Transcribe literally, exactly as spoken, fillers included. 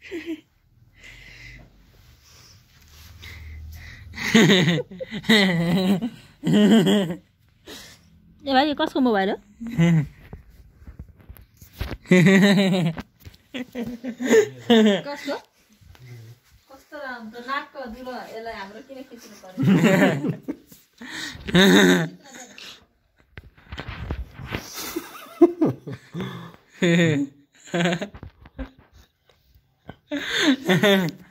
ए भाइ कसको मोबाइल हो? कसको? कस्तो राम्रो नाकको दुलो यसलाई हाम्रो किन खिच्नु पर्यो?